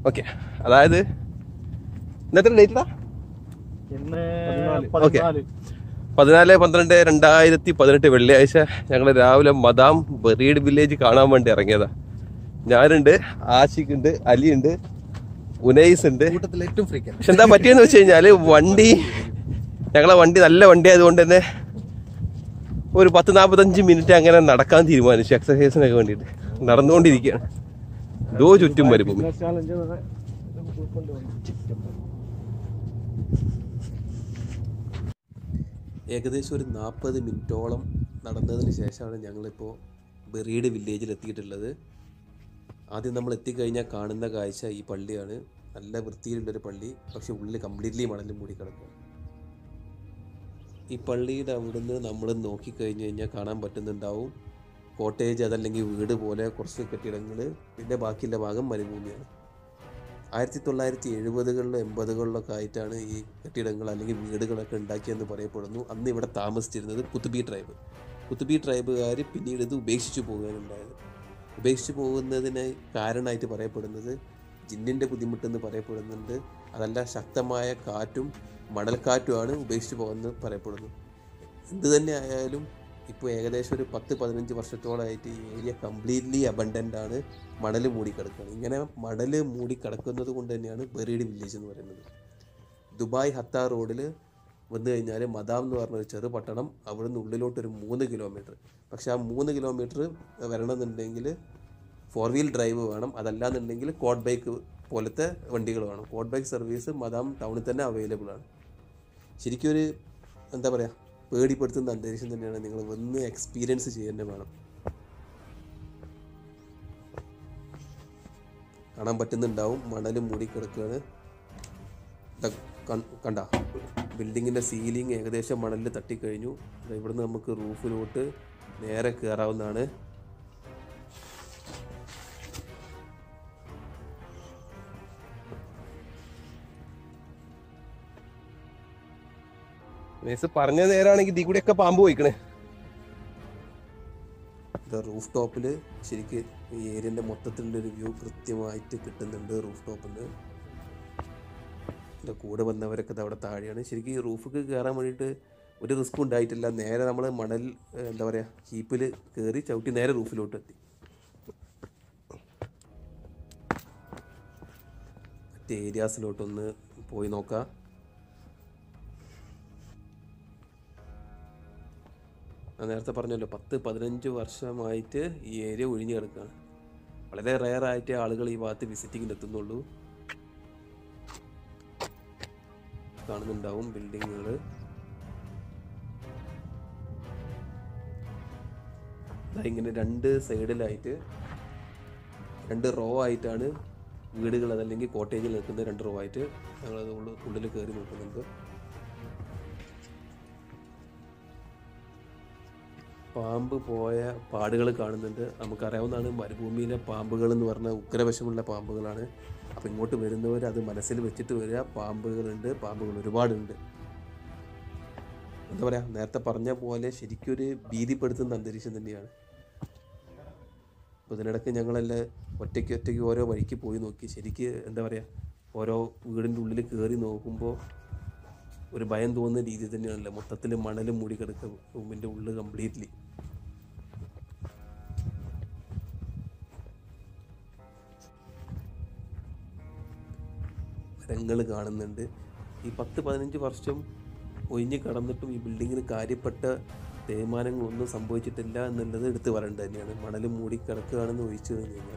Okay, അതായത് ഇന്നത്തെ data 14/12/2018 വെള്ളിയാഴ്ച ഞങ്ങൾ രാവിലെ മദാം ബറീഡ് വില്ലേജ് കാണാൻ വേണ്ടി ഇറങ്ങിയതാ. ഞാനുണ്ട്, ആഷിഖ് ഉണ്ട്, അലി ഉണ്ട്, ഉനൈസ് ഉണ്ട്. പക്ഷെ എന്താ പറ്റിയെന്ന് വെച്ച് കഴിഞ്ഞാല് ഞങ്ങളെ വണ്ടി നല്ല വണ്ടി ആയതുകൊണ്ട് തന്നെ ഒരു 10-45 മിനിറ്റ് അങ്ങനെ നടക്കാൻ തീരുമാനിച്ചു. എക്സസൈസിനൊക്കെ വേണ്ടിയിട്ട് നടന്നുകൊണ്ടിരിക്കുകയാണ്. ചുറ്റും മരുഭൂമി. ഏകദേശം ഒരു 40 മിനിറ്റോളം നടന്നതിന് ശേഷമാണ് ഞങ്ങളിപ്പോൾ ബറീഡ് വില്ലേജിൽ എത്തിയിട്ടുള്ളത്. ആദ്യം നമ്മൾ എത്തിക്കഴിഞ്ഞാൽ കാണുന്ന കാഴ്ച ഈ പള്ളിയാണ്. നല്ല വൃത്തിയിലുള്ളൊരു പള്ളി, പക്ഷെ ഉള്ളിൽ കംപ്ലീറ്റ്ലി മണലും മൂടി കിടക്കുക. ഈ പള്ളിയുടെ അവിടുന്ന് നമ്മൾ നോക്കിക്കഴിഞ്ഞ് കഴിഞ്ഞാൽ കാണാൻ പറ്റുന്നുണ്ടാവും കോട്ടേജ്, അതല്ലെങ്കിൽ വീട് പോലെ കുറച്ച് കെട്ടിടങ്ങൾ, പിന്നെ ബാക്കിയുള്ള ഭാഗം മരുഭൂമിയാണ്. 1970-കളിലും 80-കളിലൊക്കെ ആയിട്ടാണ് ഈ കെട്ടിടങ്ങൾ അല്ലെങ്കിൽ വീടുകളൊക്കെ ഉണ്ടാക്കിയെന്ന് പറയപ്പെടുന്നു. അന്ന് ഇവിടെ താമസിച്ചിരുന്നത് കുത്തുബി ട്രൈബുകാർ പിന്നീട് ഇത് ഉപേക്ഷിച്ചു പോകാനുണ്ടായത്. ഉപേക്ഷിച്ചു പോകുന്നതിന് കാരണമായിട്ട് പറയപ്പെടുന്നത് ജിന്നിൻ്റെ ബുദ്ധിമുട്ടെന്ന് പറയപ്പെടുന്നുണ്ട്. അതല്ല, ശക്തമായ കാറ്റും മണൽക്കാറ്റുമാണ് ഉപേക്ഷിച്ചു പോകുന്നത് പറയപ്പെടുന്നു. എന്ത് തന്നെ ആയാലും ഇപ്പോൾ ഏകദേശം ഒരു 10-15 വർഷത്തോളമായിട്ട് ഈ ഏരിയ കംപ്ലീറ്റ്ലി അബണ്ടൻ്റ് ആണ്, മണൽ മൂടിക്കിടക്കുകയാണ്. ഇങ്ങനെ മണൽ മൂടിക്കിടക്കുന്നത് കൊണ്ട് തന്നെയാണ് ബറീഡ് വില്ലേജ് എന്ന് പറയുന്നത്. ദുബായ് ഹത്ത റോഡിൽ വന്നു കഴിഞ്ഞാൽ മദാം എന്ന് പറഞ്ഞൊരു ചെറു പട്ടണം, അവിടെ നിന്ന് ഉള്ളിലോട്ടൊരു 3 കിലോമീറ്റർ. പക്ഷേ ആ 3 കിലോമീറ്റർ വരണമെന്നുണ്ടെങ്കിൽ 4 വീൽ ഡ്രൈവ് വേണം, അതല്ലാന്നുണ്ടെങ്കിൽ കോഡ് ബൈക്ക് പോലത്തെ വണ്ടികൾ വേണം. കോഡ് ബൈക്ക് സർവീസ് മദാം ടൗണിൽ തന്നെ അവൈലബിൾ ആണ്. ശരിക്കും ഒരു എന്താ പറയുക, പേടിപ്പെടുത്തുന്ന അന്തരീക്ഷം തന്നെയാണ്. നിങ്ങൾ വന്ന് എക്സ്പീരിയൻസ് ചെയ്യേണ്ട വേണം. കാണാൻ പറ്റുന്നുണ്ടാവും മണൽ മൂടിക്കിടക്കുകയാണ്. കണ്ട ബിൽഡിങ്ങിൻ്റെ സീലിംഗ് ഏകദേശം മണലിൽ തട്ടിക്കഴിഞ്ഞു. ഇവിടുന്ന് നമുക്ക് റൂഫിലോട്ട് നേരെ കയറാവുന്നതാണ്. പറഞ്ഞ നേരാണെങ്കിൽ ഇതിൽ കൂടെയൊക്കെ പാമ്പ് പോയിക്കണേ. റൂഫ് ടോപ്പിൽ ശരിക്ക് ഈ ഏരിയൻ്റെ മൊത്തത്തിലുള്ളൊരു വ്യൂ കൃത്യമായിട്ട് കിട്ടുന്നുണ്ട്. റൂഫ് ടോപ്പിൽ നിന്ന് എൻ്റെ കൂടെ വന്നവരൊക്കെ അവിടെ താഴെയാണ്. ശരിക്കും ഈ റൂഫിൽ കയറാൻ വേണ്ടിയിട്ട് ഒരു റിസ്ക് ഉണ്ടായിട്ടില്ല. നേരെ നമ്മൾ മണൽ എന്താ പറയുക ഹീപ്പിൽ കയറി ചവിട്ടി നേരെ റൂഫിലോട്ട് എത്തി. മറ്റേ ഏരിയാസിലോട്ടൊന്ന് പോയി നോക്കാം. ഞാൻ നേരത്തെ പറഞ്ഞല്ലോ 10-15 വർഷമായിട്ട് ഈ ഏരിയ ഒഴിഞ്ഞു കിടക്കുകയാണ്. വളരെ റെയറായിട്ട് ആളുകൾ ഈ ഭാഗത്ത് വിസിറ്റിങ്ങിന് എത്തുന്നുള്ളൂ. കാണുന്നുണ്ടാവും ബിൽഡിങ്ങുകൾ. ഇങ്ങനെ 2 സൈഡിലായിട്ട് 2 റോ ആയിട്ടാണ് വീടുകൾ, അതല്ലെങ്കിൽ കോട്ടേജിൽ നിൽക്കുന്ന 2 റോ ആയിട്ട് ഞങ്ങളത് ഉള്ളിൽ കയറി നോക്കുന്നുണ്ട്. പാമ്പ് പോയ പാടുകൾ കാണുന്നുണ്ട്. നമുക്കറിയാവുന്നതാണ് മരുഭൂമിയിലെ പാമ്പുകൾ എന്ന് പറഞ്ഞാൽ ഉഗ്രവശമുള്ള പാമ്പുകളാണ്. അപ്പോൾ ഇങ്ങോട്ട് വരുന്നവർ അത് മനസ്സിൽ വെച്ചിട്ട് വരിക. പാമ്പുകൾ ഒരുപാടുണ്ട്. എന്താ പറയുക, നേരത്തെ പറഞ്ഞ പോലെ ശരിക്കൊരു ഭീതിപ്പെടുത്തുന്ന അന്തരീക്ഷം തന്നെയാണ്. അപ്പോൾ ഇതിനിടയ്ക്ക് ഞങ്ങളെല്ലാം ഒറ്റയ്ക്ക് ഓരോ വഴിക്ക് പോയി നോക്കി. ശരിക്ക് എന്താ പറയുക, ഓരോ വീടിൻ്റെ ഉള്ളിൽ കയറി നോക്കുമ്പോൾ ഒരു ഭയം തോന്നുന്ന രീതി തന്നെയാണല്ലോ. മൊത്തത്തിൽ മണൽ മൂടി കിടക്കുക റൂമിൻ്റെ ഉള്ളിൽ കംപ്ലീറ്റ്ലി. മരങ്ങൾ കാണുന്നുണ്ട്. ഈ 10-15 വർഷം ഒഴിഞ്ഞ് കടന്നിട്ടും ഈ ബിൽഡിങ്ങിന് കാര്യപ്പെട്ട തേയ്മാനങ്ങളൊന്നും സംഭവിച്ചിട്ടില്ല എന്നുള്ളത് എടുത്ത് പറയേണ്ടത് തന്നെയാണ്. മണൽ മൂടി കിടക്കുകയാണെന്ന് ഒഴിച്ചു കഴിഞ്ഞാൽ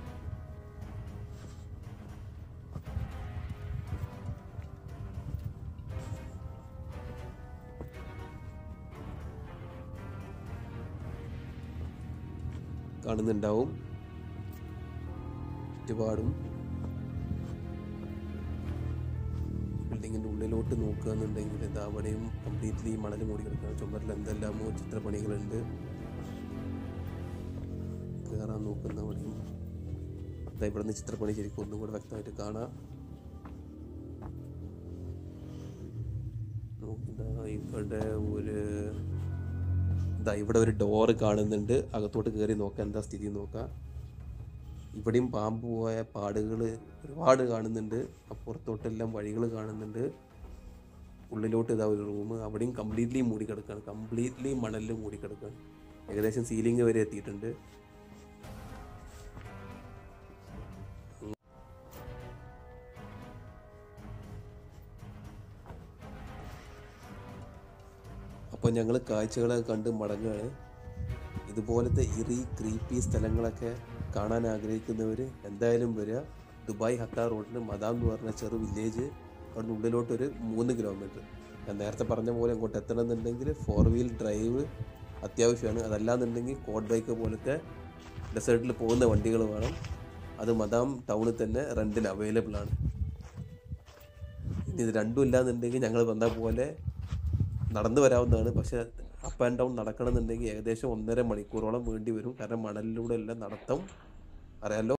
കാണുന്നുണ്ടാവും ചുറ്റുപാടും. ബിൽഡിങ്ങിൻ്റെ ഉള്ളിലോട്ട് നോക്കുക എന്നുണ്ടെങ്കിൽ ഇത് അവിടെയും കംപ്ലീറ്റ്ലി മണൽ മൂടി കിടക്കുകയാണ്. ചുമരിൽ എന്തെല്ലാമോ ചിത്രപ്പണികളുണ്ട്. കയറാൻ നോക്കുന്നവിടെയും ഇവിടെ നിന്ന് ചിത്രപ്പണി ശരിക്കും ഒന്നും കൂടെ വ്യക്തമായിട്ട് കാണാം. ഇവിടെ ഒരു ഡോറ് കാണുന്നുണ്ട്. അകത്തോട്ട് കയറി നോക്കാം എന്താ സ്ഥിതി നോക്കാം. ഇവിടെയും പാമ്പ് പോയ പാടുകൾ ഒരുപാട് കാണുന്നുണ്ട്. അപ്പുറത്തോട്ടെല്ലാം വഴികൾ കാണുന്നുണ്ട്. ഉള്ളിലോട്ട് ഇതാ ഒരു റൂം, അവിടെയും കംപ്ലീറ്റ്ലി മൂടിക്കിടക്കുകയാണ്, കംപ്ലീറ്റ്ലി മണലിൽ മൂടിക്കിടക്കുകയാണ്. ഏകദേശം സീലിംഗ് വരെ എത്തിയിട്ടുണ്ട്. അപ്പോൾ ഞങ്ങൾ കാഴ്ചകളൊക്കെ കണ്ട് മടങ്ങുകയാണ്. ഇതുപോലത്തെ ക്രീപ്പി സ്ഥലങ്ങളൊക്കെ കാണാൻ ആഗ്രഹിക്കുന്നവർ എന്തായാലും വരിക. ദുബായ് ഹത്ത റോഡിന് മദാം എന്ന് പറഞ്ഞ ചെറു വില്ലേജ്, അവിടെ ഉള്ളിലോട്ടൊരു 3 കിലോമീറ്റർ. ഞാൻ നേരത്തെ പറഞ്ഞ പോലെ അങ്ങോട്ട് എത്തണമെന്നുണ്ടെങ്കിൽ 4 വീൽ ഡ്രൈവ് അത്യാവശ്യമാണ്. അതല്ലാന്നുണ്ടെങ്കിൽ കോഡ് ബൈക്ക് പോലത്തെ ഡെസേർട്ടിൽ പോകുന്ന വണ്ടികൾ വേണം. അത് മദാം ടൗണിൽ തന്നെ റെൻറ്റിൽ അവൈലബിൾ ആണ്. ഇനി ഇത് രണ്ടും ഇല്ലാന്നുണ്ടെങ്കിൽ ഞങ്ങൾ വന്ന പോലെ നടന്നു വരാവുന്നതാണ്. പക്ഷേ അപ്പ് ആൻഡ് ഡൗൺ നടക്കണമെന്നുണ്ടെങ്കിൽ ഏകദേശം 1.5 മണിക്കൂറോളം വേണ്ടി വരും. കാരണം മണലിലൂടെ എല്ലാം നടത്തം അറിയാമല്ലോ.